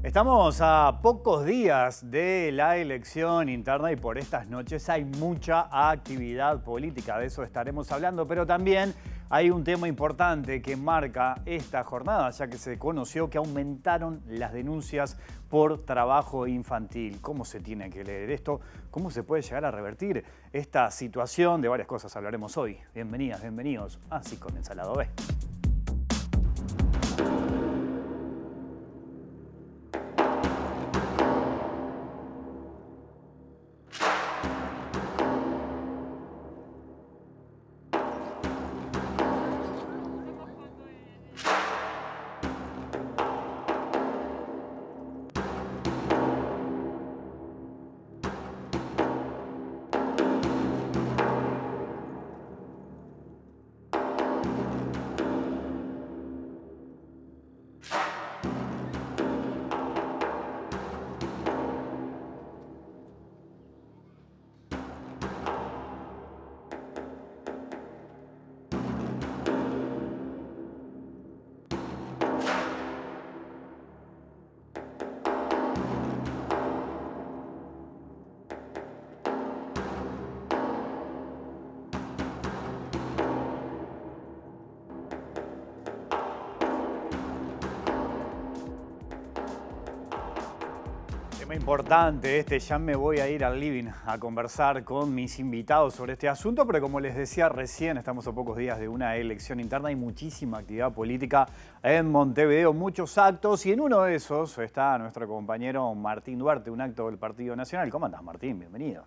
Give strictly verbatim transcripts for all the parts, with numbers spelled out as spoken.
Estamos a pocos días de la elección interna y por estas noches hay mucha actividad política, de eso estaremos hablando, pero también hay un tema importante que marca esta jornada, ya que se conoció que aumentaron las denuncias por trabajo infantil. ¿Cómo se tiene que leer esto? ¿Cómo se puede llegar a revertir esta situación? De varias cosas hablaremos hoy. Bienvenidas, bienvenidos a Así Comienza el Lado B. Tema importante este, ya me voy a ir al living a conversar con mis invitados sobre este asunto, pero como les decía recién, estamos a pocos días de una elección interna, hay muchísima actividad política en Montevideo, muchos actos, y en uno de esos está nuestro compañero Martín Duarte, un acto del Partido Nacional. ¿Cómo andás, Martín? Bienvenido.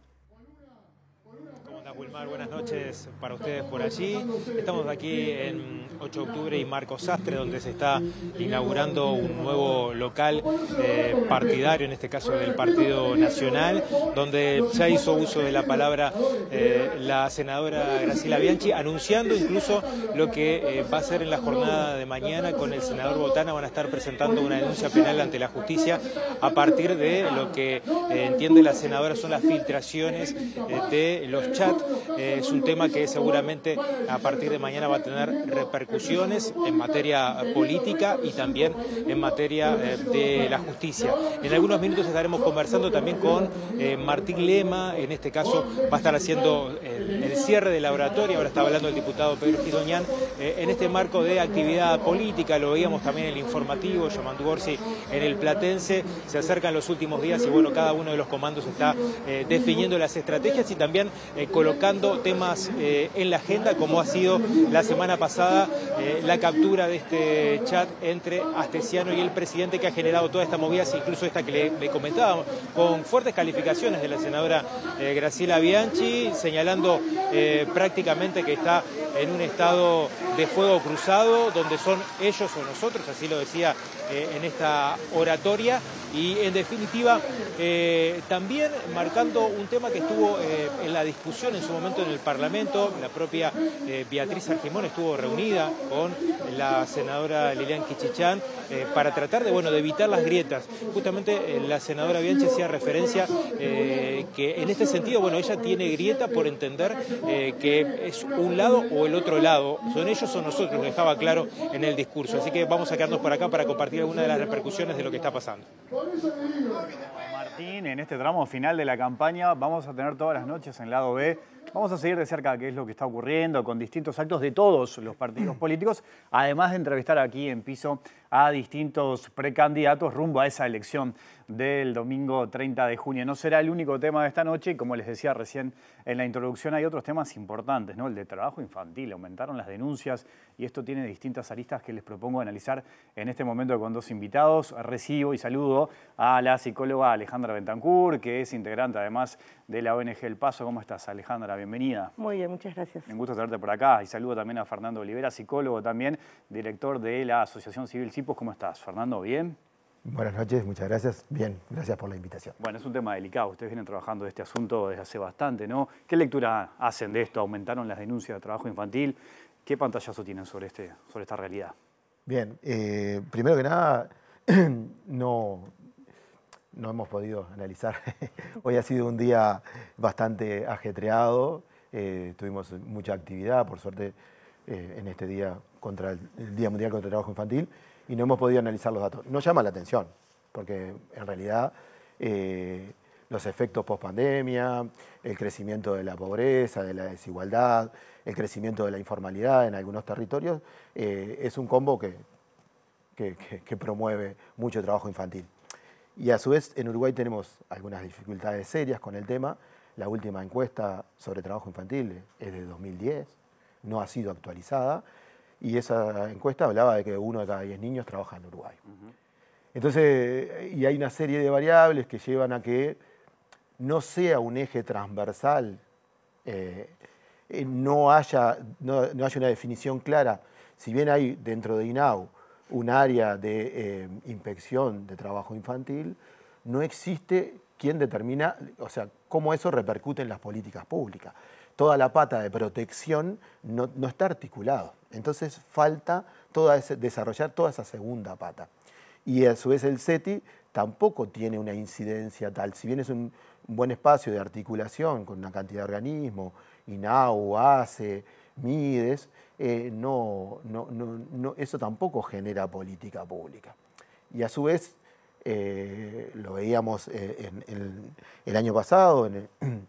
¿Cómo andás, Wilmar? Buenas noches para ustedes por allí. Estamos aquí en ocho de octubre y Marcos Sastre, donde se está inaugurando un nuevo local eh, partidario, en este caso del Partido Nacional, donde ya hizo uso de la palabra eh, la senadora Graciela Bianchi, anunciando incluso lo que eh, va a ser en la jornada de mañana con el senador Botana. Van a estar presentando una denuncia penal ante la justicia a partir de lo que eh, entiende la senadora son las filtraciones eh, de los chats. Eh, es un tema que seguramente a partir de mañana va a tener repercusiones en materia política y también en materia eh, de la justicia. En algunos minutos estaremos conversando también con eh, Martín Lema. En este caso va a estar haciendo el, el cierre de la oratoria. Ahora está hablando el diputado Pedro Gidoñán eh, en este marco de actividad política. Lo veíamos también en el informativo, Yamandu Gorsi en el Platense. Se acercan los últimos días y bueno, cada uno de los comandos está eh, definiendo las estrategias y también eh, colocando temas eh, en la agenda, como ha sido la semana pasada eh, la captura de este chat entre Astesiano y el presidente, que ha generado toda esta movida, incluso esta que le, le comentábamos, con fuertes calificaciones de la senadora eh, Graciela Bianchi, señalando eh, prácticamente que está en un estado de fuego cruzado, donde son ellos o nosotros, así lo decía eh, en esta oratoria. Y en definitiva eh, también marcando un tema que estuvo eh, en la discusión en su momento en el Parlamento. La propia eh, Beatriz Argimón estuvo reunida con la senadora Lilian Kichichán eh, para tratar de, bueno, de evitar las grietas. Justamente eh, la senadora Bianchi hacía referencia eh, que en este sentido, bueno, ella tiene grieta por entender eh, que es un lado o el otro lado, son ellos o nosotros, lo dejaba claro en el discurso. Así que vamos a quedarnos por acá para compartir algunas de las repercusiones de lo que está pasando. Martín, en este tramo final de la campaña vamos a tener todas las noches en Lado B. Vamos a seguir de cerca qué es lo que está ocurriendo con distintos actos de todos los partidos políticos, además de entrevistar aquí en piso a distintos precandidatos rumbo a esa elección del domingo treinta de junio. No será el único tema de esta noche, y como les decía recién en la introducción, hay otros temas importantes, ¿no? El de trabajo infantil, aumentaron las denuncias y esto tiene distintas aristas que les propongo analizar en este momento con dos invitados. Recibo y saludo a la psicóloga Alejandra Bentancur, que es integrante además de la O N G El Paso. ¿Cómo estás, Alejandra? Bienvenida. Muy bien, muchas gracias. Un gusto tenerte por acá. Y saludo también a Fernando Olivera, psicólogo también, director de la Asociación Civil Cipos. ¿Cómo estás, Fernando? ¿Bien? Buenas noches, muchas gracias. Bien, gracias por la invitación. Bueno, es un tema delicado. Ustedes vienen trabajando de este asunto desde hace bastante, ¿no? ¿Qué lectura hacen de esto? ¿Aumentaron las denuncias de trabajo infantil? ¿Qué pantallazo tienen sobre, este, sobre esta realidad? Bien, eh, primero que nada, no, no hemos podido analizar. Hoy ha sido un día bastante ajetreado. Eh, tuvimos mucha actividad, por suerte, eh, en este día contra el, el Día Mundial contra el Trabajo Infantil, y no hemos podido analizar los datos. Nos llama la atención, porque en realidad eh, los efectos post-pandemia, el crecimiento de la pobreza, de la desigualdad, el crecimiento de la informalidad en algunos territorios, eh, es un combo que, que, que, que promueve mucho trabajo infantil. Y a su vez en Uruguay tenemos algunas dificultades serias con el tema. La última encuesta sobre trabajo infantil es de dos mil diez, no ha sido actualizada, y esa encuesta hablaba de que uno de cada diez niños trabaja en Uruguay. Uh-huh. Entonces, y hay una serie de variables que llevan a que no sea un eje transversal, eh, no, haya, no, no haya una definición clara. Si bien hay dentro de INAU un área de eh, inspección de trabajo infantil, no existe quien determina, o sea, cómo eso repercute en las políticas públicas. Toda la pata de protección no, no está articulado. Entonces falta toda ese, desarrollar toda esa segunda pata. Y a su vez el CETI tampoco tiene una incidencia tal. Si bien es un buen espacio de articulación con una cantidad de organismos, INAU, ACE, MIDES, eh, no, no, no, no, eso tampoco genera política pública. Y a su vez, eh, lo veíamos eh, en, en, el año pasado en el,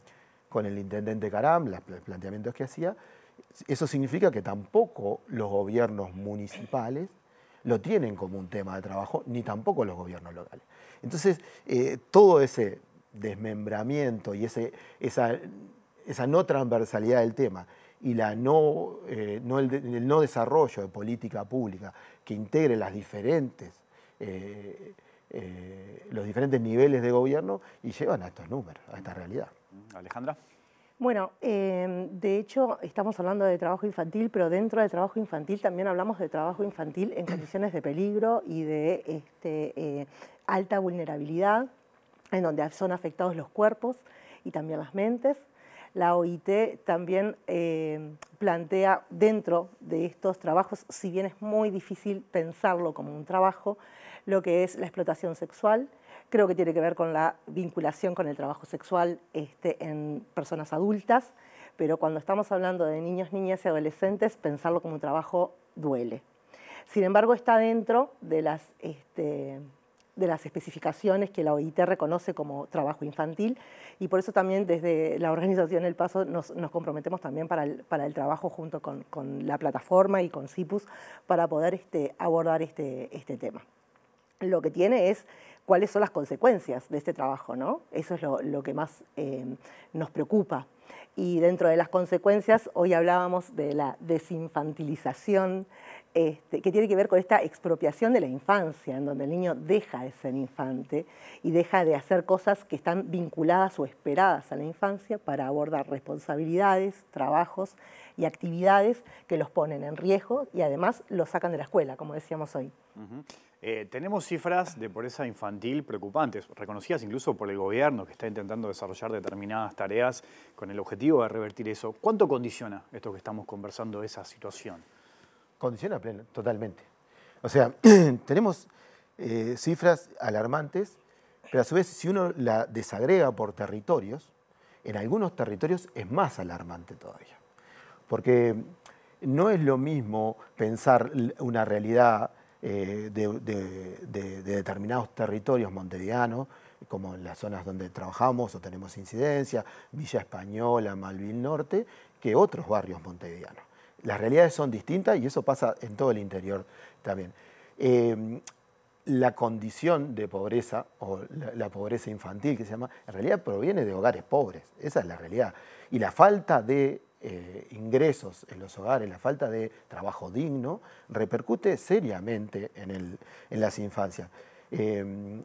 con el intendente Caram, los planteamientos que hacía, eso significa que tampoco los gobiernos municipales lo tienen como un tema de trabajo, ni tampoco los gobiernos locales. Entonces, eh, todo ese desmembramiento y ese, esa, esa no transversalidad del tema y la no, eh, no el, el no desarrollo de política pública que integre las diferentes, eh, eh, los diferentes niveles de gobierno y llevan a estos números, a esta realidad. Alejandra. Bueno, eh, de hecho estamos hablando de trabajo infantil, pero dentro del trabajo infantil también hablamos de trabajo infantil en condiciones de peligro y de este, eh, alta vulnerabilidad, en donde son afectados los cuerpos y también las mentes. La O I T también eh, plantea dentro de estos trabajos, si bien es muy difícil pensarlo como un trabajo, lo que es la explotación sexual. Creo que tiene que ver con la vinculación con el trabajo sexual este, en personas adultas, pero cuando estamos hablando de niños, niñas y adolescentes, pensarlo como un trabajo duele. Sin embargo, está dentro de las, este, de las especificaciones que la O I T reconoce como trabajo infantil, y por eso también desde la organización El Paso nos, nos comprometemos también para el, para el trabajo junto con, con la plataforma y con CIPUS para poder este, abordar este, este tema. Lo que tiene es cuáles son las consecuencias de este trabajo, ¿no? Eso es lo, lo que más eh, nos preocupa. Y dentro de las consecuencias, hoy hablábamos de la desinfantilización, este, que tiene que ver con esta expropiación de la infancia, en donde el niño deja de ser infante y deja de hacer cosas que están vinculadas o esperadas a la infancia para abordar responsabilidades, trabajos y actividades que los ponen en riesgo y además los sacan de la escuela, como decíamos hoy. Uh-huh. Eh, tenemos cifras de pobreza infantil preocupantes, reconocidas incluso por el gobierno que está intentando desarrollar determinadas tareas con el objetivo de revertir eso. ¿Cuánto condiciona esto que estamos conversando, esa situación? Condiciona pleno, totalmente. O sea, tenemos eh, cifras alarmantes, pero a su vez si uno la desagrega por territorios, en algunos territorios es más alarmante todavía. Porque no es lo mismo pensar una realidad Eh, de, de, de, de determinados territorios montevideanos, como en las zonas donde trabajamos o tenemos incidencia, Villa Española, Malvin Norte, que otros barrios montevideanos. Las realidades son distintas y eso pasa en todo el interior también. Eh, la condición de pobreza, o la, la pobreza infantil que se llama, en realidad proviene de hogares pobres, esa es la realidad. Y la falta de Eh, ingresos en los hogares, la falta de trabajo digno, repercute seriamente en, el, en las infancias. Eh,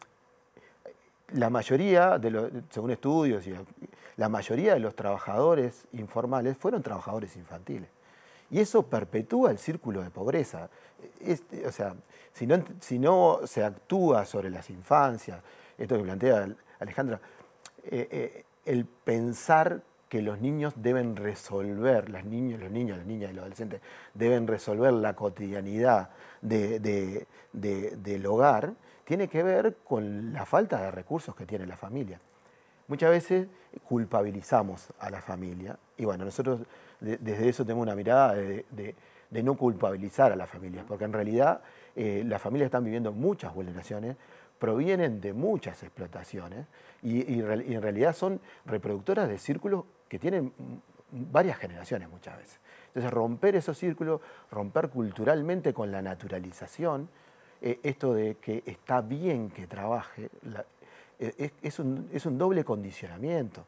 la mayoría, de los, según estudios, la mayoría de los trabajadores informales fueron trabajadores infantiles. Y eso perpetúa el círculo de pobreza. Es, o sea, si no, si no se actúa sobre las infancias, esto que plantea Alejandra, eh, eh, el pensar que los niños deben resolver, las niños, los niños, las niñas y los adolescentes deben resolver la cotidianidad de, de, de, del hogar, tiene que ver con la falta de recursos que tiene la familia. Muchas veces culpabilizamos a la familia y bueno, nosotros de, desde eso tenemos una mirada de, de, de no culpabilizar a las familias, porque en realidad eh, las familias están viviendo muchas vulneraciones provienen de muchas explotaciones y, y, y en realidad son reproductoras de círculos que tienen varias generaciones muchas veces. Entonces romper esos círculos, romper culturalmente con la naturalización, eh, esto de que está bien que trabaje, la, eh, es, es, un, es un doble condicionamiento.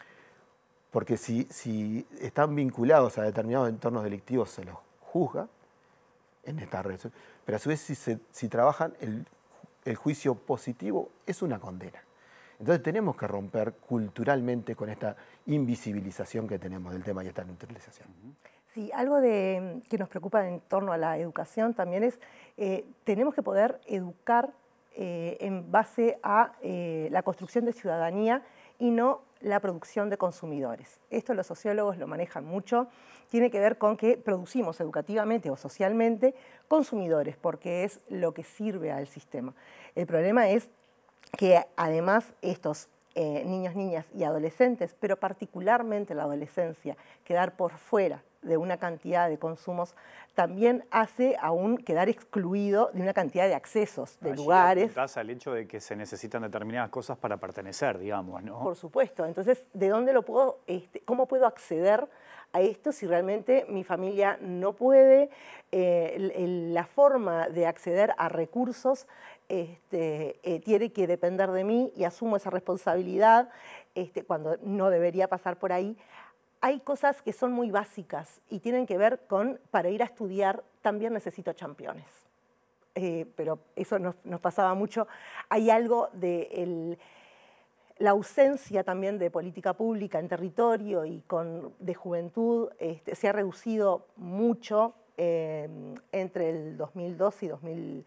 Porque si, si están vinculados a determinados entornos delictivos se los juzga en esta red, pero a su vez si, se, si trabajan el, el juicio positivo es una condena. Entonces tenemos que romper culturalmente con esta invisibilización que tenemos del tema y esta neutralización. Sí, algo de, que nos preocupa en torno a la educación también es, eh, tenemos que poder educar eh, en base a eh, la construcción de ciudadanía y no la producción de consumidores. Esto los sociólogos lo manejan mucho, tiene que ver con que producimos educativamente o socialmente consumidores, porque es lo que sirve al sistema. El problema es que además estos eh, niños, niñas y adolescentes, pero particularmente la adolescencia, quedar por fuera de una cantidad de consumos, también hace aún quedar excluido de una cantidad de accesos, de Allí lugares. apuntás al hecho de que se necesitan determinadas cosas para pertenecer, digamos, ¿no? Por supuesto. Entonces, ¿de dónde lo puedo, este, cómo puedo acceder a esto si realmente mi familia no puede? Eh, el, el, la forma de acceder a recursos este, eh, tiene que depender de mí y asumo esa responsabilidad este, cuando no debería pasar por ahí. Hay cosas que son muy básicas y tienen que ver con, para ir a estudiar, también necesito championes. Eh, pero eso nos, nos pasaba mucho. Hay algo de el, la ausencia también de política pública en territorio y con, de juventud. Este, se ha reducido mucho eh, entre el dos mil doce y dos mil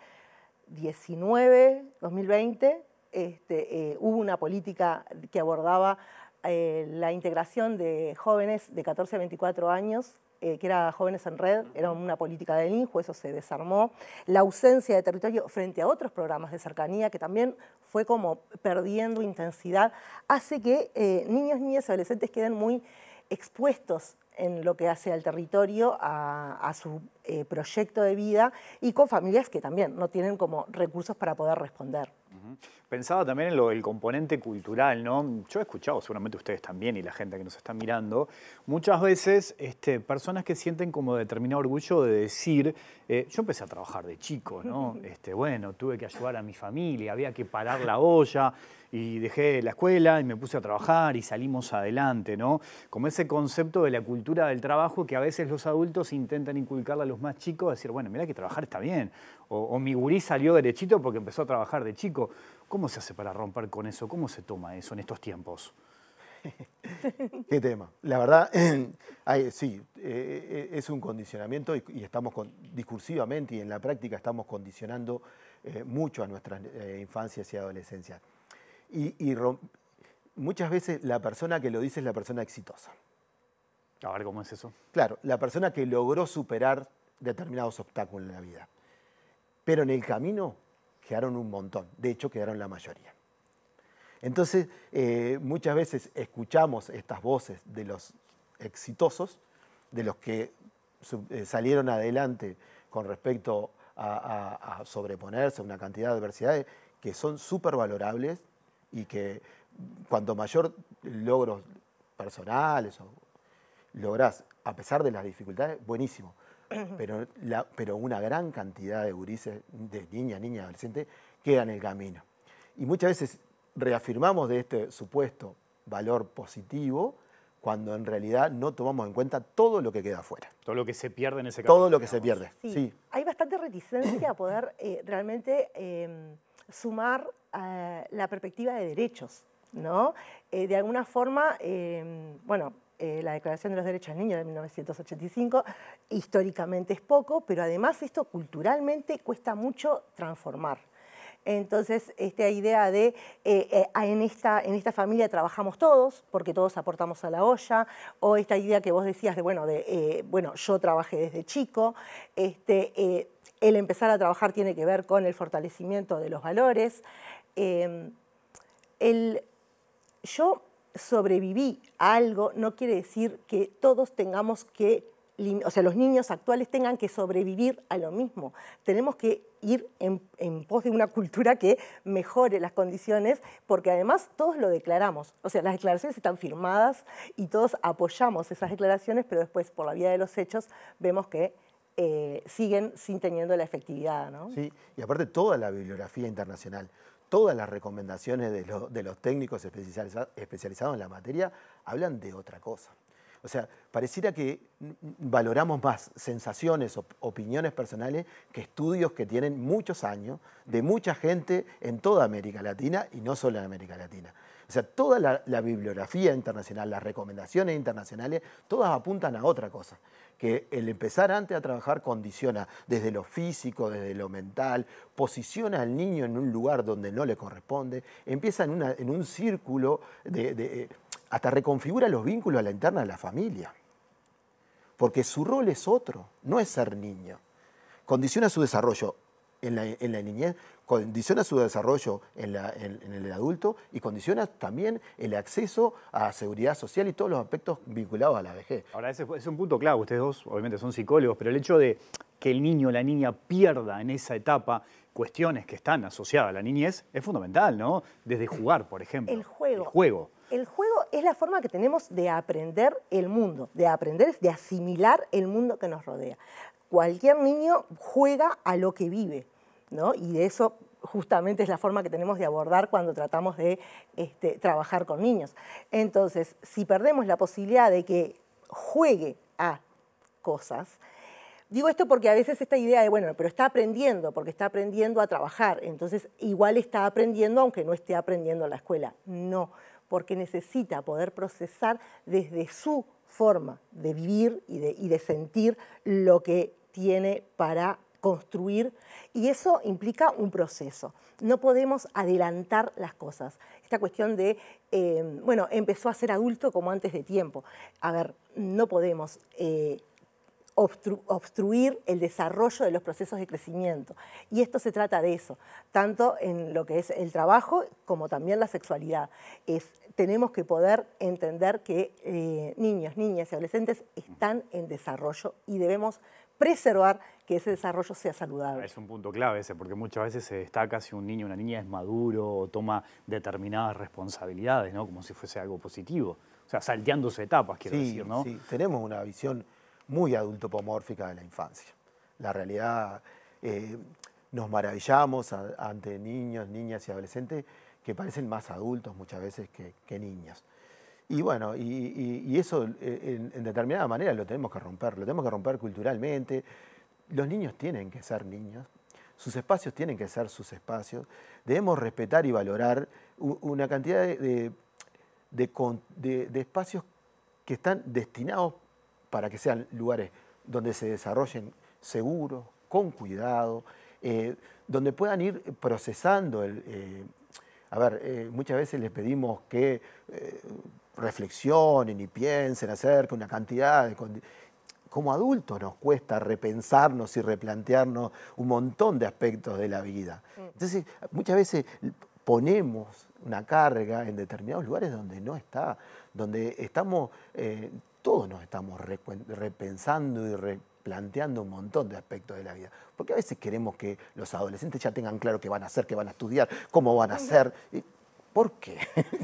diecinueve, dos mil veinte. Este, eh, hubo una política que abordaba Eh, la integración de jóvenes de catorce a veinticuatro años, eh, que era Jóvenes en Red, era una política del INJU, eso se desarmó. La ausencia de territorio frente a otros programas de cercanía, que también fue como perdiendo intensidad, hace que eh, niños, niñas y adolescentes queden muy expuestos en lo que hace al territorio, a, a su eh, proyecto de vida y con familias que también no tienen como recursos para poder responder. Uh-huh. Pensaba también en lo, el componente cultural, ¿no? Yo he escuchado, seguramente ustedes también y la gente que nos está mirando, muchas veces este, personas que sienten como determinado orgullo de decir, eh, yo empecé a trabajar de chico, ¿no? Este, bueno, tuve que ayudar a mi familia, había que parar la olla y dejé la escuela y me puse a trabajar y salimos adelante, ¿no? Como ese concepto de la cultura del trabajo que a veces los adultos intentan inculcarle a los más chicos, decir, bueno, mirá que trabajar está bien, o, o mi gurí salió derechito porque empezó a trabajar de chico. ¿Cómo se hace para romper con eso? ¿Cómo se toma eso en estos tiempos? ¿Qué tema? La verdad, hay, sí, eh, es un condicionamiento y, y estamos con, discursivamente y en la práctica estamos condicionando eh, mucho a nuestras eh, infancias y adolescencias. Y, y rom, muchas veces la persona que lo dice es la persona exitosa. A ver, ¿cómo es eso? Claro, la persona que logró superar determinados obstáculos en la vida. Pero en el camino quedaron un montón, de hecho quedaron la mayoría. Entonces, eh, muchas veces escuchamos estas voces de los exitosos, de los que eh, salieron adelante con respecto a, a, a sobreponerse a una cantidad de adversidades que son súper valorables y que cuanto mayor logros personales o lográs, a pesar de las dificultades, buenísimo. Pero, la, pero una gran cantidad de gurises, de niñas, niñas, adolescentes, quedan en el camino. Y muchas veces reafirmamos de este supuesto valor positivo cuando en realidad no tomamos en cuenta todo lo que queda afuera. Todo lo que se pierde en ese camino. Todo lo que digamos. se pierde, Sí, sí. Hay bastante reticencia a poder eh, realmente eh, sumar eh, la perspectiva de derechos, ¿no? Eh, de alguna forma, eh, bueno, Eh, la Declaración de los Derechos del Niño de mil novecientos ochenta y cinco, históricamente es poco, pero además esto culturalmente cuesta mucho transformar. Entonces, esta idea de eh, eh, en, esta, en esta familia trabajamos todos, porque todos aportamos a la olla, o esta idea que vos decías de, bueno, de, eh, bueno yo trabajé desde chico, este, eh, el empezar a trabajar tiene que ver con el fortalecimiento de los valores. Eh, el, yo sobreviví a algo no quiere decir que todos tengamos que o sea, los niños actuales tengan que sobrevivir a lo mismo. Tenemos que ir en, en pos de una cultura que mejore las condiciones, porque además todos lo declaramos. O sea, las declaraciones están firmadas y todos apoyamos esas declaraciones, pero después, por la vía de los hechos, vemos que eh, siguen sin teniendo la efectividad, ¿no? Sí, y aparte toda la bibliografía internacional, todas las recomendaciones de, lo, de los técnicos especializados, especializados en la materia hablan de otra cosa. O sea, pareciera que valoramos más sensaciones, op opiniones personales que estudios que tienen muchos años de mucha gente en toda América Latina y no solo en América Latina. O sea, toda la, la bibliografía internacional, las recomendaciones internacionales, todas apuntan a otra cosa, que el empezar antes a trabajar condiciona desde lo físico, desde lo mental, posiciona al niño en un lugar donde no le corresponde, empieza en, una, en un círculo de... de hasta reconfigura los vínculos a la interna de la familia. Porque su rol es otro, no es ser niño. Condiciona su desarrollo en la, en la niñez, condiciona su desarrollo en, la, en, en el adulto y condiciona también el acceso a seguridad social y todos los aspectos vinculados a la vejez. Ahora, ese es un punto clave. Ustedes dos obviamente son psicólogos, pero el hecho de que el niño o la niña pierda en esa etapa cuestiones que están asociadas a la niñez es fundamental, ¿no? Desde jugar, por ejemplo. El juego. El juego. El juego es la forma que tenemos de aprender el mundo, de aprender, de asimilar el mundo que nos rodea. Cualquier niño juega a lo que vive, ¿no? Y de eso justamente es la forma que tenemos de abordar cuando tratamos de este, trabajar con niños. Entonces, si perdemos la posibilidad de que juegue a cosas, digo esto porque a veces esta idea de, bueno, pero está aprendiendo, porque está aprendiendo a trabajar, entonces igual está aprendiendo aunque no esté aprendiendo en la escuela. No, porque necesita poder procesar desde su forma de vivir y de, y de sentir lo que tiene para construir, y eso implica un proceso. No podemos adelantar las cosas. Esta cuestión de, eh, bueno, empezó a ser adulto como antes de tiempo. A ver, no podemos eh, obstru obstruir el desarrollo de los procesos de crecimiento. Y esto se trata de eso, tanto en lo que es el trabajo como también la sexualidad. Es, tenemos que poder entender que eh, niños, niñas y adolescentes están en desarrollo y debemos preservar que ese desarrollo sea saludable. Es un punto clave ese, porque muchas veces se destaca si un niño o una niña es maduro o toma determinadas responsabilidades, ¿no? Como si fuese algo positivo. O sea, salteándose etapas, quiero sí, decir, ¿no? Sí, tenemos una visión muy adultopomórfica de la infancia. La realidad, eh, nos maravillamos a, ante niños, niñas y adolescentes que parecen más adultos muchas veces que, que niños. Y bueno, y, y, y eso en, en determinada manera lo tenemos que romper, lo tenemos que romper culturalmente. Los niños tienen que ser niños, sus espacios tienen que ser sus espacios. Debemos respetar y valorar una cantidad de, de, de, de, de espacios que están destinados para que sean lugares donde se desarrollen seguros, con cuidado, eh, donde puedan ir procesando el... Eh, a ver, eh, muchas veces les pedimos que eh, reflexionen y piensen acerca de una cantidad de... Como adultos nos cuesta repensarnos y replantearnos un montón de aspectos de la vida. Entonces, muchas veces ponemos una carga en determinados lugares donde no está, donde estamos, eh, todos nos estamos repensando y replanteando un montón de aspectos de la vida. Porque a veces queremos que los adolescentes ya tengan claro qué van a hacer, qué van a estudiar, cómo van a hacer. ¿Por qué?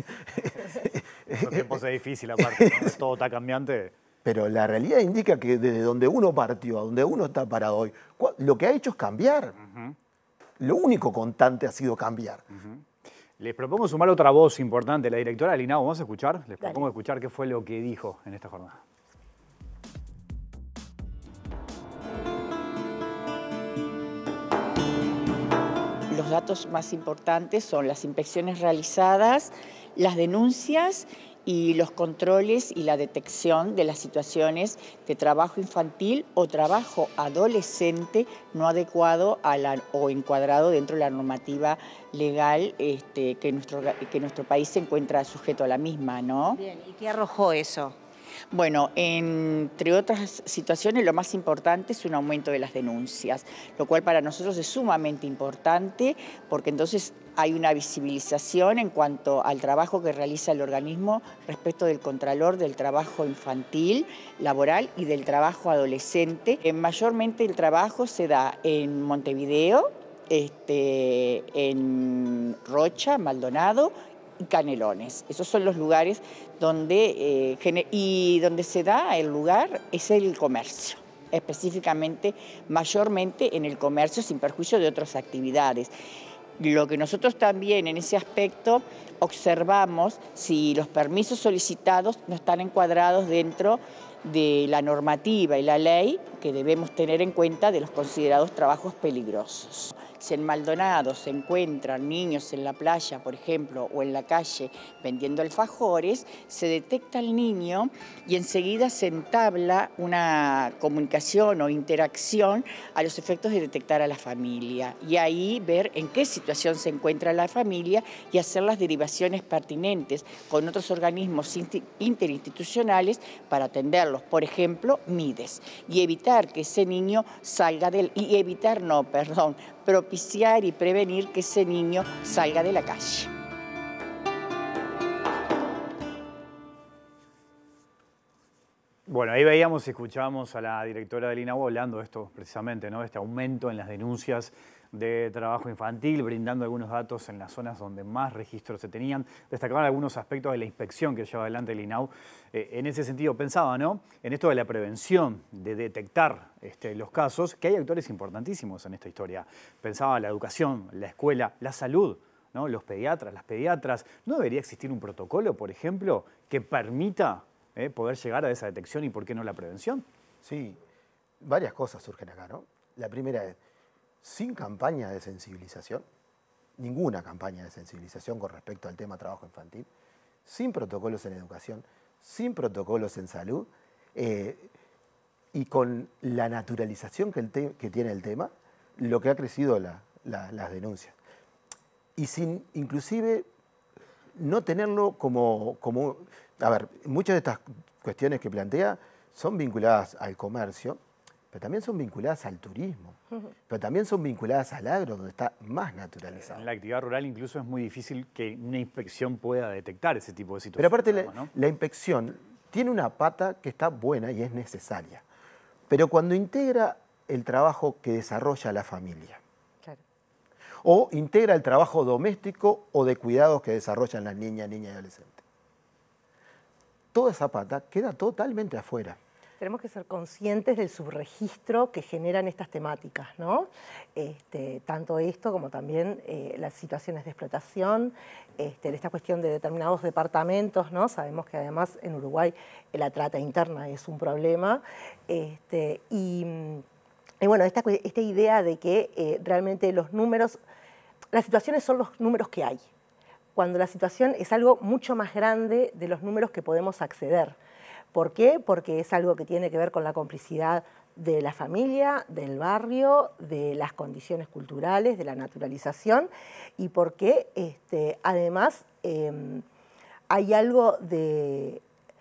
Los tiempos es difícil aparte, ¿no? Todo está cambiante. Pero la realidad indica que desde donde uno partió, a donde uno está parado hoy, lo que ha hecho es cambiar. Uh-huh. Lo único constante ha sido cambiar. Uh-huh. Les propongo sumar otra voz importante, la directora Linao. ¿Vamos a escuchar? Les propongo Dale. escuchar qué fue lo que dijo en esta jornada. Los datos más importantes son las inspecciones realizadas, las denuncias y los controles y la detección de las situaciones de trabajo infantil o trabajo adolescente no adecuado a la, o encuadrado dentro de la normativa legal este, que, nuestro, que nuestro país se encuentra sujeto a la misma, ¿no? Bien, ¿y qué arrojó eso? Bueno, entre otras situaciones, lo más importante es un aumento de las denuncias, lo cual para nosotros es sumamente importante porque entonces hay una visibilización en cuanto al trabajo que realiza el organismo respecto del Contralor del trabajo infantil, laboral y del trabajo adolescente. Eh, mayormente el trabajo se da en Montevideo, este, en Rocha, Maldonado y Canelones. Esos son los lugares donde, eh, y donde se da el lugar es el comercio, específicamente, mayormente en el comercio sin perjuicio de otras actividades. Lo que nosotros también en ese aspecto observamos si los permisos solicitados no están encuadrados dentro de la normativa y la ley que debemos tener en cuenta de los considerados trabajos peligrosos. Si en Maldonado se encuentran niños en la playa, por ejemplo, o en la calle vendiendo alfajores, se detecta al niño y enseguida se entabla una comunicación o interacción a los efectos de detectar a la familia y ahí ver en qué situación se encuentra la familia y hacer las derivaciones pertinentes con otros organismos interinstitucionales para atenderlos, por ejemplo, MIDES, y evitar que ese niño salga del... y evitar, no, perdón, propiciar y prevenir que ese niño salga de la calle. Bueno, ahí veíamos y escuchábamos a la directora del INAU hablando de esto precisamente, ¿no? Este aumento en las denuncias de trabajo infantil, brindando algunos datos en las zonas donde más registros se tenían, destacaban algunos aspectos de la inspección que lleva adelante el INAU. Eh, en ese sentido pensaba, ¿no?, en esto de la prevención, de detectar este, los casos, que hay actores importantísimos en esta historia. Pensaba la educación, la escuela, la salud, ¿no?, los pediatras, las pediatras. ¿No debería existir un protocolo, por ejemplo, que permita eh, poder llegar a esa detección y por qué no la prevención? Sí, varias cosas surgen acá, ¿no? La primera es, sin campaña de sensibilización, ninguna campaña de sensibilización con respecto al tema trabajo infantil, sin protocolos en educación, sin protocolos en salud, eh, y con la naturalización que, el te que tiene el tema, lo que ha crecido la, la, las denuncias. Y sin, inclusive, no tenerlo como, como... A ver, muchas de estas cuestiones que plantea son vinculadas al comercio, pero también son vinculadas al turismo, pero también son vinculadas al agro, donde está más naturalizado. En la actividad rural incluso es muy difícil que una inspección pueda detectar ese tipo de situaciones. Pero aparte la, ¿no? la inspección tiene una pata que está buena y es necesaria, pero cuando integra el trabajo que desarrolla la familia, claro, o integra el trabajo doméstico o de cuidados que desarrollan las niñas, niñas y adolescentes, toda esa pata queda totalmente afuera. Tenemos que ser conscientes del subregistro que generan estas temáticas, ¿no? Este, tanto esto como también eh, las situaciones de explotación, este, esta cuestión de determinados departamentos, ¿no? Sabemos que además en Uruguay la trata interna es un problema. Este, y, y bueno, esta, esta idea de que eh, realmente los números, las situaciones son los números que hay, cuando la situación es algo mucho más grande de los números que podemos acceder. ¿Por qué? Porque es algo que tiene que ver con la complicidad de la familia, del barrio, de las condiciones culturales, de la naturalización, y porque este, además eh, hay algo de,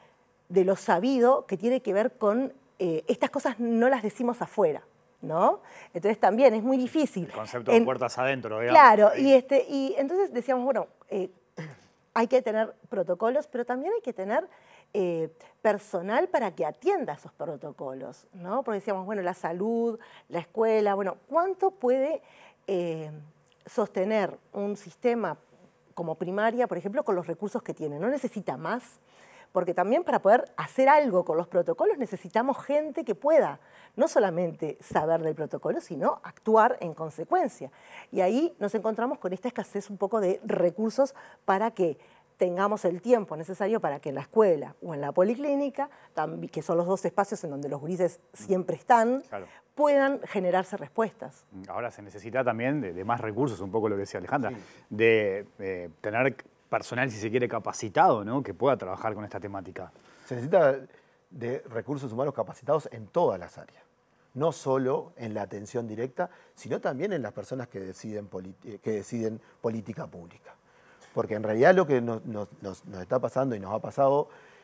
de lo sabido que tiene que ver con eh, estas cosas no las decimos afuera, ¿no? Entonces también es muy difícil. El concepto de en, puertas adentro, digamos. Claro, y, este, y entonces decíamos, bueno, eh, hay que tener protocolos, pero también hay que tener eh, personal para que atienda esos protocolos, ¿no? Porque decíamos, bueno, la salud, la escuela, bueno, ¿cuánto puede eh, sostener un sistema como primaria, por ejemplo, con los recursos que tiene? ¿No necesita más? Porque también para poder hacer algo con los protocolos necesitamos gente que pueda no solamente saber del protocolo, sino actuar en consecuencia. Y ahí nos encontramos con esta escasez un poco de recursos para que tengamos el tiempo necesario para que en la escuela o en la policlínica, que son los dos espacios en donde los gurises siempre están, claro, puedan generarse respuestas. Ahora se necesita también de, de más recursos, un poco lo que decía Alejandra, sí, de eh, tener personal, si se quiere, capacitado, ¿no?, que pueda trabajar con esta temática. Se necesita de recursos humanos capacitados en todas las áreas, no solo en la atención directa, sino también en las personas que deciden, que deciden política pública. Porque en realidad lo que nos, nos, nos está pasando y nos ha pasado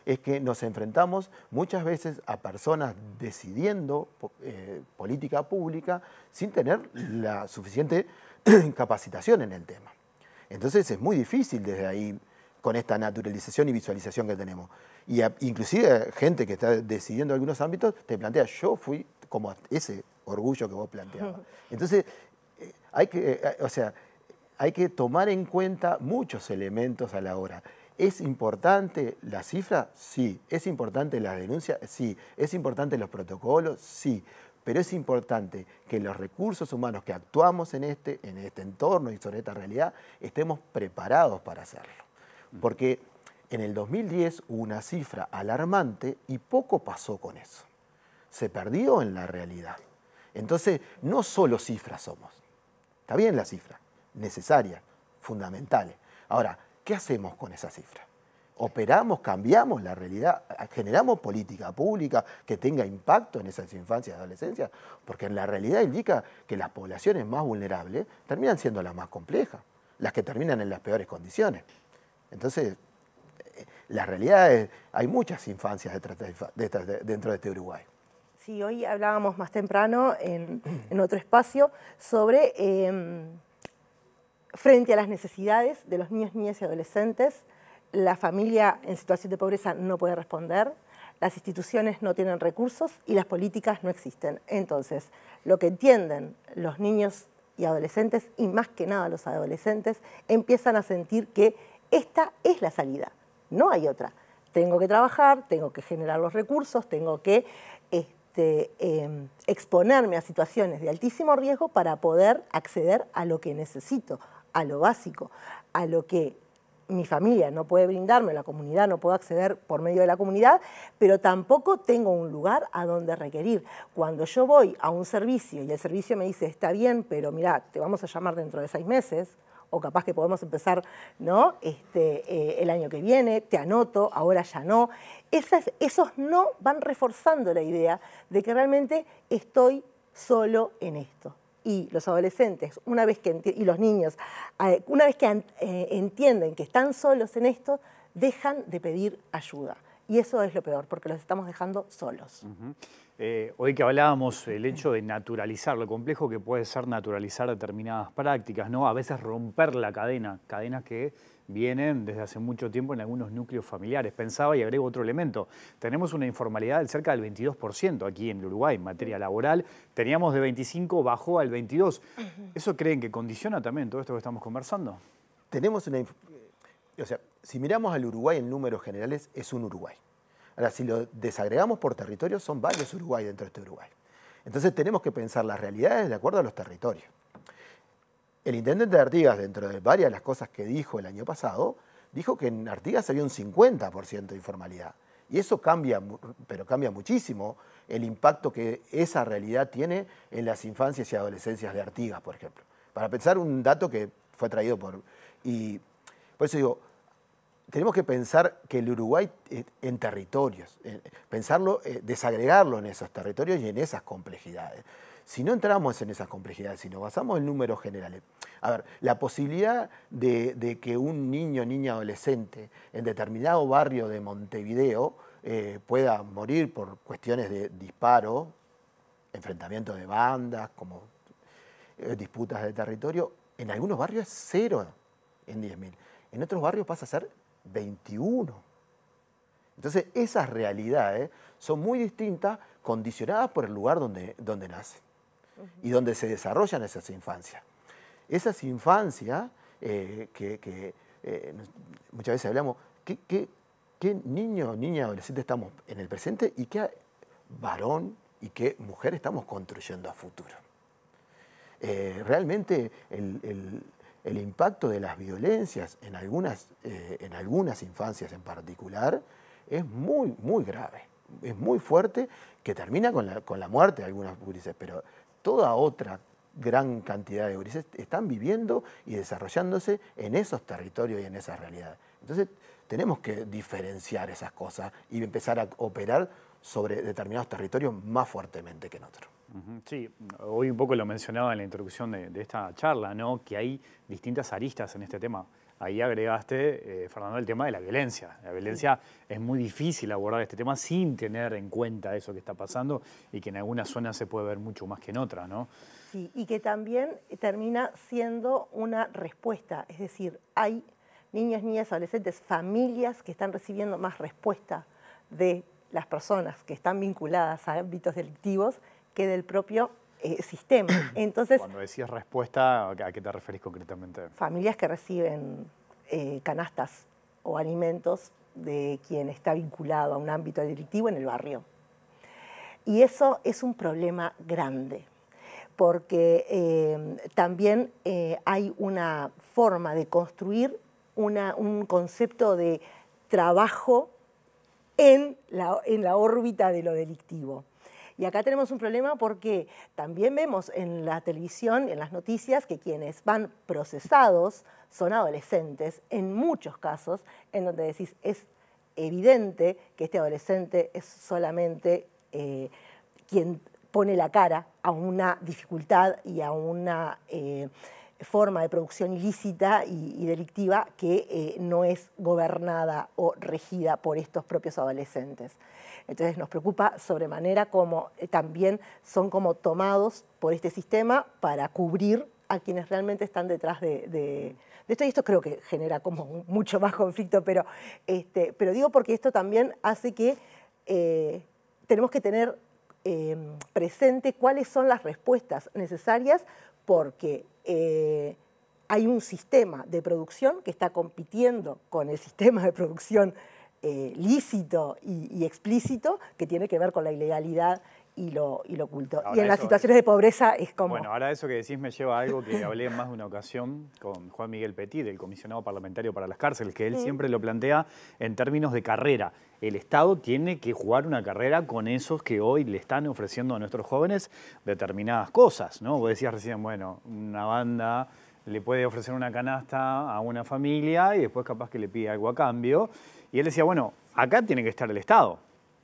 es que nos enfrentamos muchas veces a personas decidiendo eh, política pública sin tener la suficiente capacitación en el tema. Entonces es muy difícil desde ahí, con esta naturalización y visualización que tenemos. Y a, inclusive gente que está decidiendo algunos ámbitos te plantea, yo fui como ese orgullo que vos planteabas. Entonces, eh, hay que, eh, o sea, hay que tomar en cuenta muchos elementos a la hora. ¿Es importante la cifra? Sí. ¿Es importante la denuncia? Sí. ¿Es importante los protocolos? Sí. Pero es importante que los recursos humanos que actuamos en este, en este entorno y sobre esta realidad estemos preparados para hacerlo. Porque en el dos mil diez hubo una cifra alarmante y poco pasó con eso. Se perdió en la realidad. Entonces, no solo cifras somos. Está bien la cifra, necesaria, fundamentales. Ahora, ¿qué hacemos con esa cifra? ¿Operamos, cambiamos la realidad, generamos política pública que tenga impacto en esas infancias y adolescencias? Porque en la realidad indica que las poblaciones más vulnerables terminan siendo las más complejas, las que terminan en las peores condiciones. Entonces, la realidad es, hay muchas infancias dentro de este Uruguay. Sí, hoy hablábamos más temprano en, en otro espacio sobre, eh, frente a las necesidades de los niños, niñas y adolescentes, la familia en situación de pobreza no puede responder, las instituciones no tienen recursos y las políticas no existen. Entonces, lo que entienden los niños y adolescentes, y más que nada los adolescentes, empiezan a sentir que esta es la salida, no hay otra. Tengo que trabajar, tengo que generar los recursos, tengo que este, eh, exponerme a situaciones de altísimo riesgo para poder acceder a lo que necesito, a lo básico, a lo que mi familia no puede brindarme, la comunidad no puedo acceder por medio de la comunidad, pero tampoco tengo un lugar a donde requerir. Cuando yo voy a un servicio y el servicio me dice, está bien, pero mirá, te vamos a llamar dentro de seis meses, o capaz que podemos empezar, ¿no? este, eh, el año que viene, te anoto, ahora ya no. Esas, esos no van reforzando la idea de que realmente estoy solo en esto. Y los adolescentes, una vez que y los niños, una vez que eh, entienden que están solos en esto, dejan de pedir ayuda. Y eso es lo peor, porque los estamos dejando solos. Uh-huh. eh, hoy que hablábamos el hecho de naturalizar, lo complejo que puede ser naturalizar determinadas prácticas, ¿no? A veces romper la cadena, cadenas que vienen desde hace mucho tiempo en algunos núcleos familiares. Pensaba y agrego otro elemento. Tenemos una informalidad del cerca del veintidós por ciento aquí en Uruguay en materia laboral. Teníamos de veinticinco, bajó al veintidós. ¿Eso creen que condiciona también todo esto que estamos conversando? Tenemos una... O sea, si miramos al Uruguay en números generales, es un Uruguay. Ahora, si lo desagregamos por territorio, son varios Uruguay dentro de este Uruguay. Entonces tenemos que pensar las realidades de acuerdo a los territorios. El intendente de Artigas, dentro de varias de las cosas que dijo el año pasado, dijo que en Artigas había un cincuenta por ciento de informalidad. Y eso cambia, pero cambia muchísimo el impacto que esa realidad tiene en las infancias y adolescencias de Artigas, por ejemplo. Para pensar un dato que fue traído por... Y por eso digo, tenemos que pensar que el Uruguay en territorios, pensarlo, desagregarlo en esos territorios y en esas complejidades. Si no entramos en esas complejidades, si nos basamos en números generales, a ver, la posibilidad de, de que un niño, niña, adolescente en determinado barrio de Montevideo eh, pueda morir por cuestiones de disparo, enfrentamiento de bandas, como eh, disputas de territorio, en algunos barrios es cero en diez mil. En otros barrios pasa a ser veintiuno. Entonces, esas realidades son muy distintas, condicionadas por el lugar donde, donde nacen y donde se desarrollan esas infancias. Esas infancias eh, que, que eh, muchas veces hablamos, ¿qué, qué, qué niño, niña, adolescente estamos en el presente y qué varón y qué mujer estamos construyendo a futuro? Eh, realmente el, el, el impacto de las violencias en algunas, eh, en algunas infancias en particular es muy, muy grave, es muy fuerte, que termina con la, con la muerte de algunas gurises, pero toda otra gran cantidad de gurises están viviendo y desarrollándose en esos territorios y en esas realidades. Entonces tenemos que diferenciar esas cosas y empezar a operar sobre determinados territorios más fuertemente que en otros. Sí, hoy un poco lo mencionaba en la introducción de, de esta charla, ¿no? Que hay distintas aristas en este tema. ahí agregaste, eh, Fernando, el tema de la violencia. La violencia sí. Es muy difícil abordar este tema sin tener en cuenta eso que está pasando y que en algunas zonas se puede ver mucho más que en otras, ¿no? Sí, y que también termina siendo una respuesta, es decir, hay niños, niñas, adolescentes, familias que están recibiendo más respuesta de las personas que están vinculadas a ámbitos delictivos que del propio eh, sistema. Entonces, cuando decías respuesta, ¿a qué te referís concretamente? Familias que reciben eh, canastas o alimentos de quien está vinculado a un ámbito delictivo en el barrio. Y eso es un problema grande, porque eh, también eh, hay una forma de construir una, un concepto de trabajo en la, en la órbita de lo delictivo. Y acá tenemos un problema porque también vemos en la televisión, en las noticias, que quienes van procesados son adolescentes, en muchos casos, en donde decís, es evidente que este adolescente es solamente eh, quien pone la cara a una dificultad y a una eh, forma de producción ilícita y, y delictiva que eh, no es gobernada o regida por estos propios adolescentes. Entonces nos preocupa sobremanera cómo eh, también son como tomados por este sistema para cubrir a quienes realmente están detrás de, de, de esto, y esto creo que genera como mucho más conflicto, pero, este, pero digo porque esto también hace que eh, tenemos que tener eh, presente cuáles son las respuestas necesarias, porque eh, hay un sistema de producción que está compitiendo con el sistema de producción eh, lícito y, y explícito, que tiene que ver con la ilegalidad y lo, y lo oculto. Ahora y en las eso, situaciones de pobreza es como... Bueno, ahora eso que decís me lleva a algo que hablé en más de una ocasión con Juan Miguel Petit, el comisionado parlamentario para las cárceles, que él mm. siempre lo plantea en términos de carrera. El Estado tiene que jugar una carrera con esos que hoy le están ofreciendo a nuestros jóvenes determinadas cosas, ¿no? Vos decías recién, bueno, una banda le puede ofrecer una canasta a una familia y después capaz que le pide algo a cambio. Y él decía, bueno, acá tiene que estar el Estado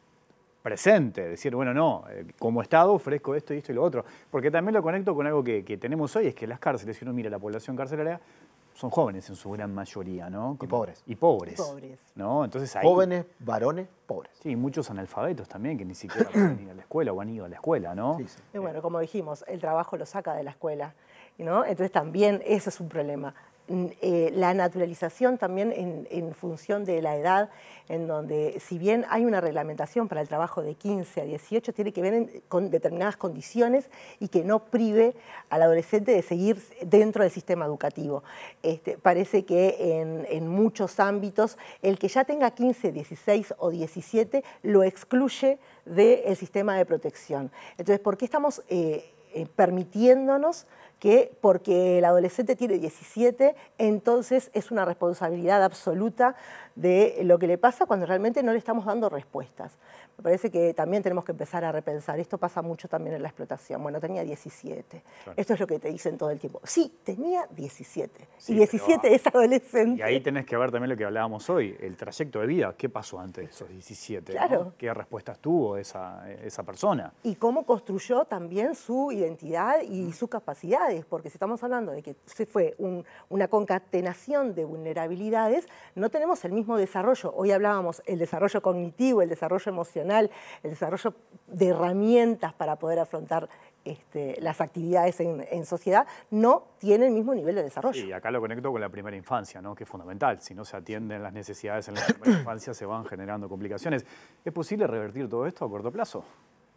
presente, decir, bueno, no, como Estado ofrezco esto y esto y lo otro. Porque también lo conecto con algo que, que tenemos hoy, es que las cárceles, si uno mira la población carcelaria, son jóvenes en su gran mayoría, ¿no? Y pobres. Y pobres. Y pobres. ¿No? Entonces ahí, jóvenes, varones, pobres. Sí, muchos analfabetos también, que ni siquiera pueden ir a la escuela o han ido a la escuela, ¿no? Sí, sí. Y bueno, como dijimos, el trabajo lo saca de la escuela, ¿no? Entonces también ese es un problema. Eh, la naturalización también en, en función de la edad, en donde si bien hay una reglamentación para el trabajo de quince a dieciocho, tiene que ver en, con determinadas condiciones y que no prive al adolescente de seguir dentro del sistema educativo. Este, parece que en, en muchos ámbitos el que ya tenga quince, dieciséis o diecisiete lo excluye del sistema de protección. Entonces, ¿por qué estamos eh, eh, permitiéndonos que porque el adolescente tiene diecisiete, entonces es una responsabilidad absoluta de lo que le pasa cuando realmente no le estamos dando respuestas? Me parece que también tenemos que empezar a repensar. Esto pasa mucho también en la explotación. Bueno, tenía diecisiete. Claro. Esto es lo que te dicen todo el tiempo. Sí, tenía diecisiete. Sí, y diecisiete pero, es adolescente. Y ahí tenés que ver también lo que hablábamos hoy, el trayecto de vida. ¿Qué pasó antes de esos diecisiete? Claro. ¿No? ¿Qué respuestas tuvo esa, esa persona? Y cómo construyó también su identidad y sus capacidades. Porque si estamos hablando de que se fue un, una concatenación de vulnerabilidades, no tenemos el mismo desarrollo. Hoy hablábamos el desarrollo cognitivo, el desarrollo emocional, el desarrollo de herramientas para poder afrontar este, las actividades en, en sociedad, no tiene el mismo nivel de desarrollo. Sí, acá lo conecto con la primera infancia, ¿no? Que es fundamental. Si no se atienden las necesidades en la primera infancia, se van generando complicaciones. ¿Es posible revertir todo esto a corto plazo?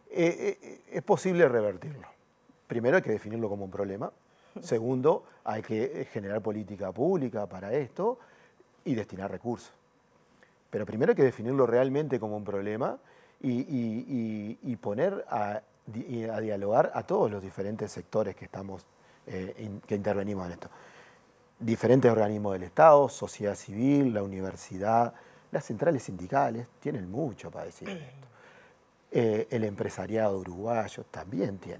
Eh, eh, es posible revertirlo. Primero hay que definirlo como un problema. Segundo, hay que generar política pública para esto y destinar recursos. Pero primero hay que definirlo realmente como un problema y, y, y, y poner a, a dialogar a todos los diferentes sectores que, estamos, eh, in, que intervenimos en esto. Diferentes organismos del Estado, sociedad civil, la universidad, las centrales sindicales tienen mucho para decir esto. Eh, el empresariado uruguayo también tiene.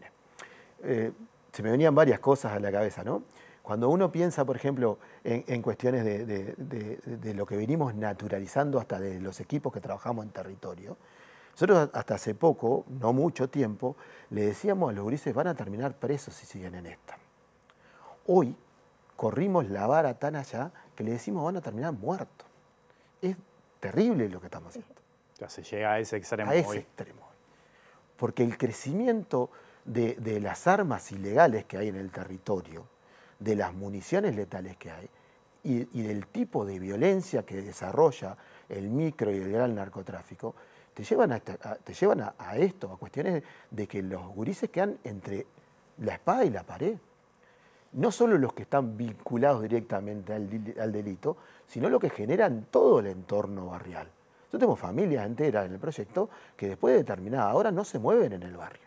Eh, se me venían varias cosas a la cabeza, ¿no? Cuando uno piensa, por ejemplo, en, en cuestiones de, de, de, de lo que venimos naturalizando hasta de los equipos que trabajamos en territorio, nosotros hasta hace poco, no mucho tiempo, le decíamos a los gurises, van a terminar presos si siguen en esta. Hoy corrimos la vara tan allá que le decimos van a terminar muertos. Es terrible lo que estamos haciendo. Ya se llega a ese extremo A ese hoy. extremo. Porque el crecimiento de, de las armas ilegales que hay en el territorio, de las municiones letales que hay, y, y del tipo de violencia que desarrolla el micro y el gran narcotráfico, te llevan, a, a, te llevan a, a esto, a cuestiones de que los gurises quedan entre la espada y la pared. No solo los que están vinculados directamente al, al delito, sino lo que generan todo el entorno barrial. Yo tengo familias enteras en el proyecto que después de determinada hora no se mueven en el barrio.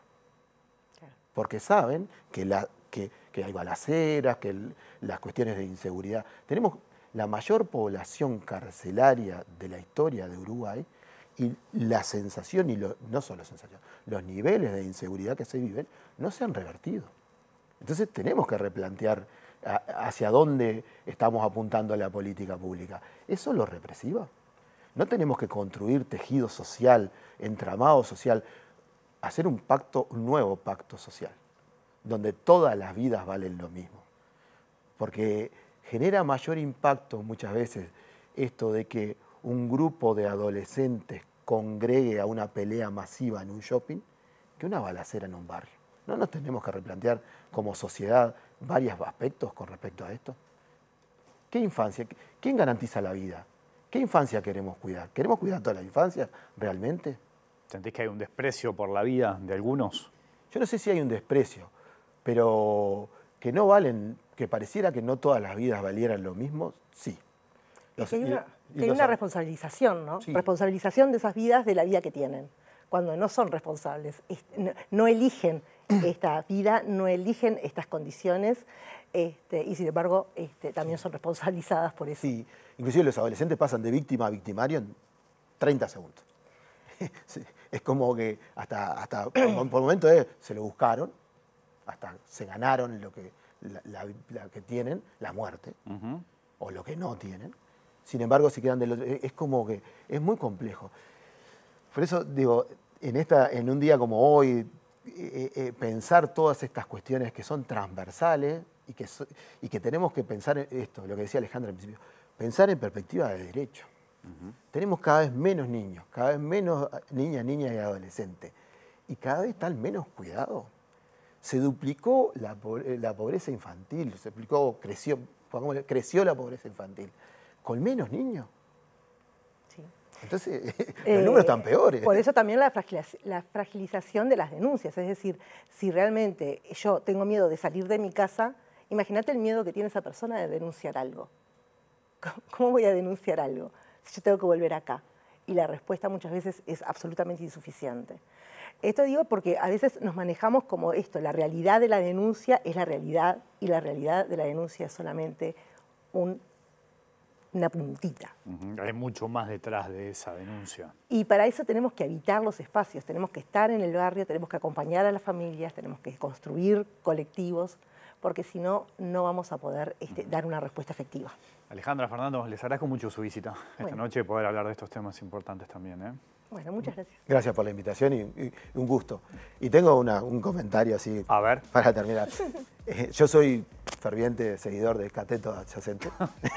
Porque saben que, la, que, que hay balaceras, que el, las cuestiones de inseguridad. Tenemos la mayor población carcelaria de la historia de Uruguay y la sensación, y lo, no solo sensación, los niveles de inseguridad que se viven no se han revertido. Entonces tenemos que replantear a, hacia dónde estamos apuntando la política pública. ¿Es solo represiva? No tenemos que construir tejido social, entramado social, hacer un pacto, un nuevo pacto social, donde todas las vidas valen lo mismo. Porque genera mayor impacto muchas veces esto de que un grupo de adolescentes congregue a una pelea masiva en un shopping que una balacera en un barrio. ¿No nos tenemos que replantear como sociedad varios aspectos con respecto a esto? ¿Qué infancia? ¿Quién garantiza la vida? ¿Qué infancia queremos cuidar? ¿Queremos cuidar toda la infancia realmente? ¿Sentís que hay un desprecio por la vida de algunos? Yo no sé si hay un desprecio, pero que no valen, que pareciera que no todas las vidas valieran lo mismo, sí. Los, que hay una, y, y que hay una responsabilización, ¿no? Sí. Responsabilización de esas vidas de la vida que tienen. Cuando no son responsables, no, no eligen esta vida, no eligen estas condiciones, este, y sin embargo este, también son responsabilizadas por eso. Sí, inclusive los adolescentes pasan de víctima a victimario en treinta segundos. Sí, es como que hasta, hasta por, por momentos eh, se lo buscaron, hasta se ganaron lo que, la, la, la que tienen, la muerte, uh-huh. o lo que no tienen. Sin embargo, si quedan del otro, es como que es muy complejo. Por eso digo, en, esta, en un día como hoy, eh, eh, pensar todas estas cuestiones que son transversales y que, so, y que tenemos que pensar en esto, lo que decía Alejandra al principio, pensar en perspectiva de derecho. Uh-huh. Tenemos cada vez menos niños, cada vez menos niñas, niñas y adolescentes, y cada vez están menos cuidados. Se duplicó la, la pobreza infantil, se duplicó, creció, creció la pobreza infantil, con menos niños. Sí. Entonces, los eh, números están peores. Por eso también la, fragiliz la fragilización de las denuncias. Es decir, si realmente yo tengo miedo de salir de mi casa, imagínate el miedo que tiene esa persona de denunciar algo. ¿Cómo voy a denunciar algo si yo tengo que volver acá? Y la respuesta muchas veces es absolutamente insuficiente. Esto digo porque a veces nos manejamos como esto, la realidad de la denuncia es la realidad y la realidad de la denuncia es solamente un una puntita. Uh-huh. Hay mucho más detrás de esa denuncia. Y para eso tenemos que habitar los espacios, tenemos que estar en el barrio, tenemos que acompañar a las familias, tenemos que construir colectivos, porque si no, no vamos a poder este, dar una respuesta efectiva. Alejandra, Fernando, les agradezco mucho su visita esta bueno. noche, poder hablar de estos temas importantes también, ¿eh? Bueno, muchas gracias. Gracias por la invitación y, y un gusto. Y tengo una, un comentario así a ver. Para terminar. Eh, yo soy ferviente seguidor de Cateto Adyacente.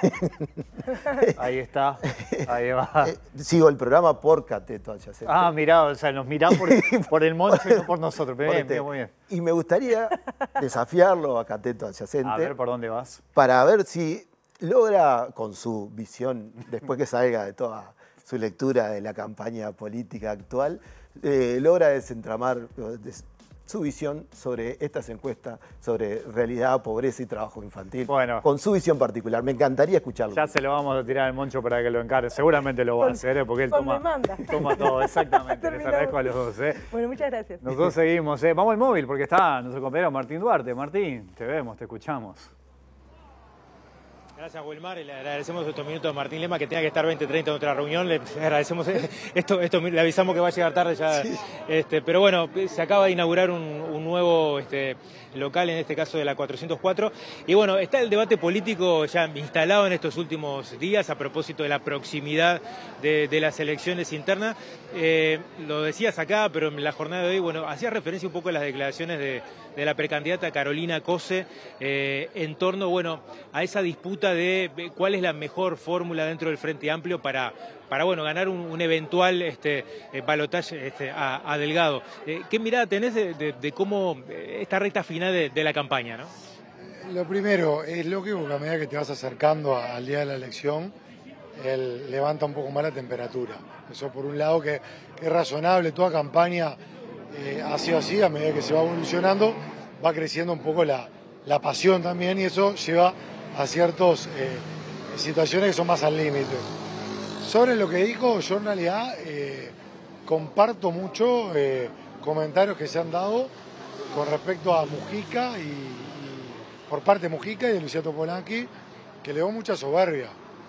Ahí está, ahí va. Eh, sigo el programa por Cateto Adyacente. Ah, mirá, o sea, nos mirá por, por el moncho y no por nosotros. Bien, por bien, muy bien. Y me gustaría desafiarlo a Cateto Adyacente. A ver, ¿por dónde vas? Para ver si logra, con su visión, después que salga de toda su lectura de la campaña política actual, eh, logra desentramar des, su visión sobre estas encuestas, sobre realidad, pobreza y trabajo infantil, bueno, con su visión particular. Me encantaría escucharlo. Ya se lo vamos a tirar al Moncho para que lo encare. Seguramente lo va a hacer, ¿eh? Porque él toma, toma todo, exactamente. Les agradezco a los dos. ¿eh? Bueno, muchas gracias. Nosotros seguimos. ¿eh? Vamos al móvil porque está nuestro compañero Martín Duarte. Martín, te vemos, te escuchamos. Gracias, Wilmar. Le agradecemos estos minutos a Martín Lema, que tenía que estar veinte treinta en otra reunión. Le agradecemos esto, esto le avisamos que va a llegar tarde ya. Sí. Este, pero bueno, se acaba de inaugurar un, un un nuevo este, local, en este caso de la cuatrocientos cuatro. Y bueno, está el debate político ya instalado en estos últimos días a propósito de la proximidad de, de las elecciones internas. Eh, lo decías acá, pero en la jornada de hoy, bueno, hacía referencia un poco a las declaraciones de, de la precandidata Carolina Cose eh, en torno, bueno, a esa disputa de cuál es la mejor fórmula dentro del Frente Amplio para, para bueno, ganar un, un eventual este, eh, balotaje este, a, a Delgado. Eh, ¿Qué mirada tenés de, de, de cómo esta recta final de, de la campaña, ¿no? Lo primero, es lógico que a medida que te vas acercando al día de la elección, él levanta un poco más la temperatura. Eso por un lado que, que es razonable, toda campaña eh, ha sido así, a medida que se va evolucionando, va creciendo un poco la, la pasión también y eso lleva a ciertas eh, situaciones que son más al límite. Sobre lo que dijo, yo en realidad eh, comparto mucho eh, comentarios que se han dado con respecto a Mujica y, y por parte de Mujica y de Luciano Polanqui, que le dio mucha soberbia,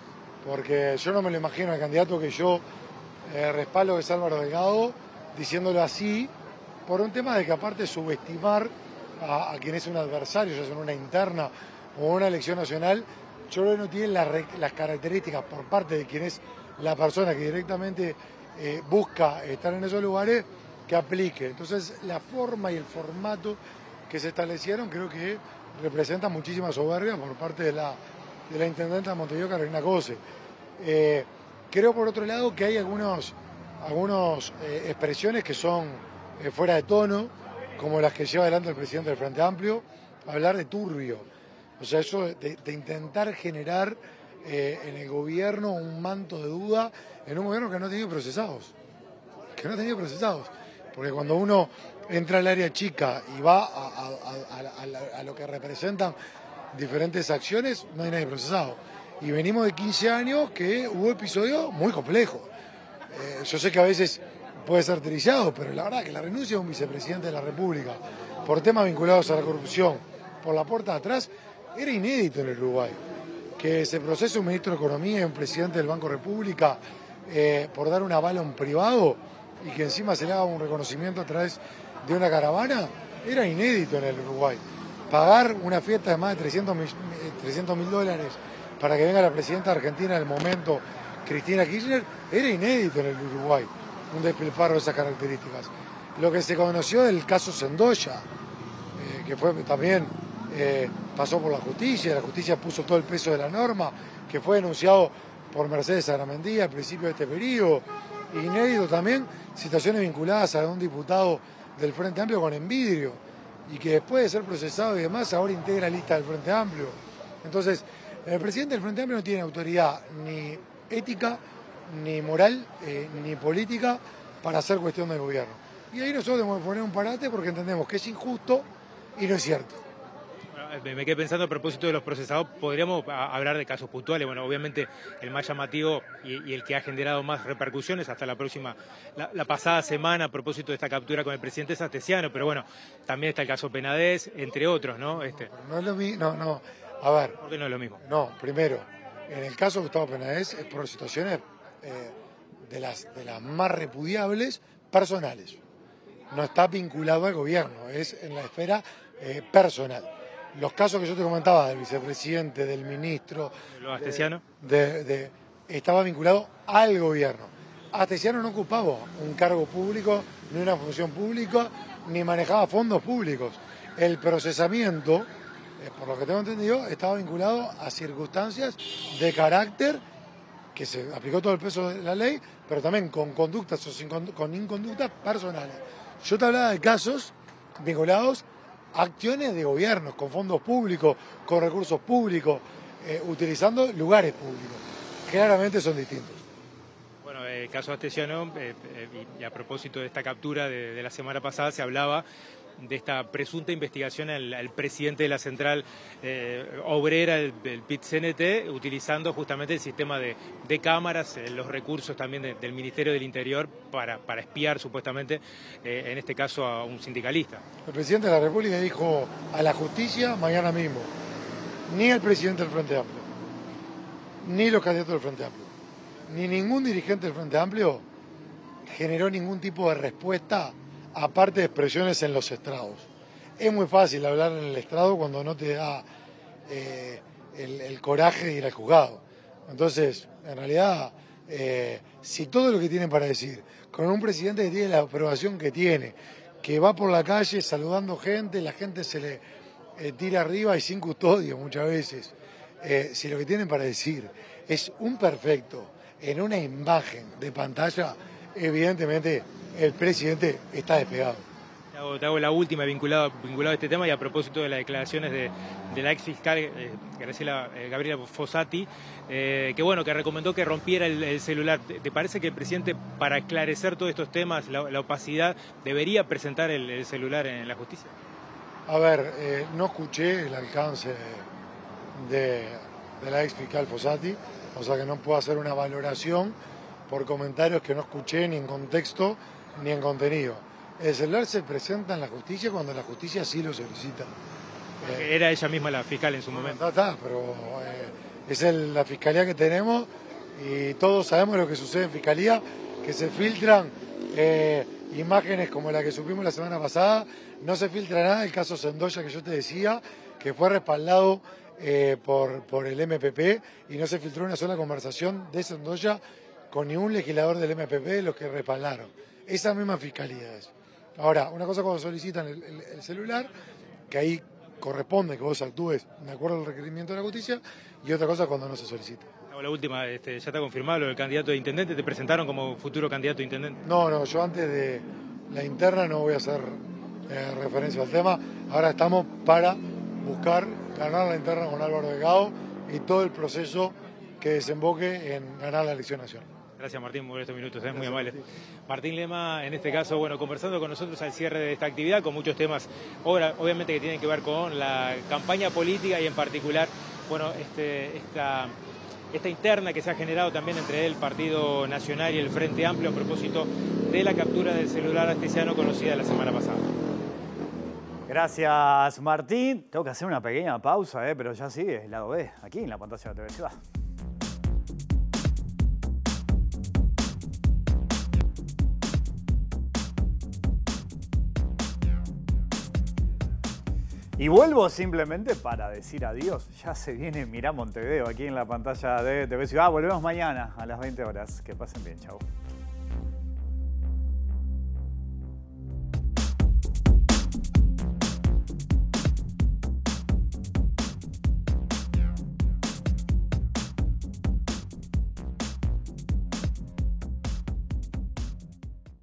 porque yo no me lo imagino al candidato que yo eh, respaldo, que es Álvaro Delgado, diciéndolo así, por un tema de que aparte subestimar a, a quien es un adversario, ya sea en una interna o una elección nacional, yo creo que no tiene las, las características por parte de quien es la persona que directamente eh, busca estar en esos lugares, que aplique. Entonces la forma y el formato que se establecieron creo que representa muchísima soberbia por parte de la, de la intendenta de Montevideo, Carolina Cose. Eh, creo por otro lado que hay algunos, algunos eh, expresiones que son eh, fuera de tono, como las que lleva adelante el presidente del Frente Amplio, hablar de turbio. O sea, eso de, de intentar generar eh, en el gobierno un manto de duda en un gobierno que no ha tenido procesados. Que no ha tenido procesados. Porque cuando uno entra al área chica y va a, a, a, a, la, a lo que representan diferentes acciones, no hay nadie procesado. Y venimos de quince años que hubo episodios muy complejos. Eh, yo sé que a veces puede ser trillado, pero la verdad que la renuncia de un vicepresidente de la República por temas vinculados a la corrupción por la puerta de atrás era inédito en el Uruguay. Que se procese un ministro de Economía y un presidente del Banco República eh, por dar un aval a un privado y que encima se le haga un reconocimiento a través de una caravana, era inédito en el Uruguay. Pagar una fiesta de más de trescientos mil dólares para que venga la presidenta argentina del momento, Cristina Kirchner, era inédito en el Uruguay, un despilfarro de esas características. Lo que se conoció del caso Sendoya, eh, que fue también, eh, pasó por la justicia, la justicia puso todo el peso de la norma, que fue denunciado por Mercedes Aramendía al principio de este periodo. Inédito también situaciones vinculadas a un diputado del Frente Amplio con Envidrio y que después de ser procesado y demás ahora integra la lista del Frente Amplio. Entonces, el presidente del Frente Amplio no tiene autoridad ni ética, ni moral, eh, ni política para hacer cuestión del gobierno. Y ahí nosotros debemos poner un parate porque entendemos que es injusto y no es cierto. Me quedé pensando a propósito de los procesados, podríamos hablar de casos puntuales. Bueno, obviamente el más llamativo y, y el que ha generado más repercusiones hasta la próxima, la, la pasada semana a propósito de esta captura con el presidente Santesiano, pero bueno, también está el caso Penades, entre otros, ¿no? Este. No es lo mismo, no, no, a ver. ¿Por qué no es lo mismo? No, primero, en el caso de Gustavo Penades es por situaciones eh, de, las, de las más repudiables personales. No está vinculado al gobierno, es en la esfera eh, personal. Los casos que yo te comentaba del vicepresidente, del ministro, ¿Lo Astesiano? De, de, de, estaba vinculado al gobierno. Astesiano no ocupaba un cargo público, ni una función pública, ni manejaba fondos públicos. El procesamiento, eh, por lo que tengo entendido, estaba vinculado a circunstancias de carácter que se aplicó todo el peso de la ley, pero también con conductas o sin, con inconductas personales. Yo te hablaba de casos vinculados acciones de gobierno, con fondos públicos, con recursos públicos, eh, utilizando lugares públicos. Claramente son distintos. Bueno, el caso Astesiano, eh, eh, y a propósito de esta captura de, de la semana pasada, se hablaba de esta presunta investigación al, al presidente de la central eh, obrera, el, el P I T C N T, utilizando justamente el sistema de, de cámaras, eh, los recursos también de, del Ministerio del Interior para, para espiar supuestamente, eh, en este caso, a un sindicalista. El presidente de la República dijo a la justicia mañana mismo, ni el presidente del Frente Amplio, ni los candidatos del Frente Amplio, ni ningún dirigente del Frente Amplio generó ningún tipo de respuesta aparte de expresiones en los estrados. es muy fácil hablar en el estrado cuando no te da eh, el, el coraje de ir al juzgado. Entonces, en realidad, eh, si todo lo que tienen para decir, con un presidente que tiene la aprobación que tiene, que va por la calle saludando gente, la gente se le eh, tira arriba y sin custodia muchas veces, eh, si lo que tienen para decir es un perfecto en una imagen de pantalla, evidentemente el presidente está despegado. Te hago, te hago la última vinculado, vinculado a este tema y a propósito de las declaraciones de, de la ex fiscal eh, Graciela, eh, Gabriela Fossati, eh, que bueno, que recomendó que rompiera el, el celular. ¿Te, ¿Te parece que el presidente, para esclarecer todos estos temas, la, la opacidad, debería presentar el, el celular en la justicia? A ver, eh, no escuché el alcance de, de la ex fiscal Fossati, o sea que no puedo hacer una valoración por comentarios que no escuché ni en contexto ni en contenido. El celular se presenta en la justicia cuando la justicia sí lo solicita. Eh, Era ella misma la fiscal en su momento. Está, está, pero eh, es el, la fiscalía que tenemos y todos sabemos lo que sucede en fiscalía, que se filtran eh, imágenes como la que supimos la semana pasada, no se filtra nada, el caso Sendoya que yo te decía, que fue respaldado eh, por, por el M P P y no se filtró una sola conversación de Sendoya con ningún legislador del M P P de los que respaldaron. Esa misma fiscalía es. Ahora, una cosa cuando solicitan el, el, el celular, que ahí corresponde que vos actúes de acuerdo al requerimiento de la justicia, y otra cosa cuando no se solicita. La última, este, ya está confirmado lo del candidato de intendente, ¿te presentaron como futuro candidato de intendente? No, no, yo antes de la interna no voy a hacer eh, referencia al tema, ahora estamos para buscar ganar la interna con Álvaro Delgado y todo el proceso que desemboque en ganar la elección nacional. Gracias, Martín, por estos minutos, es muy amable. Martín Lema, en este caso, bueno, conversando con nosotros al cierre de esta actividad, con muchos temas, ahora, obviamente, que tienen que ver con la campaña política y en particular, bueno, este, esta, esta interna que se ha generado también entre el Partido Nacional y el Frente Amplio a propósito de la captura del celular astesiano conocida la semana pasada. Gracias, Martín. Tengo que hacer una pequeña pausa, ¿eh? Pero ya sigue el lado B, aquí en la pantalla de T V Ciudad. Y vuelvo simplemente para decir adiós. Ya se viene Mirá Montevideo aquí en la pantalla de T V Ciudad. Volvemos mañana a las veinte horas. Que pasen bien, chau.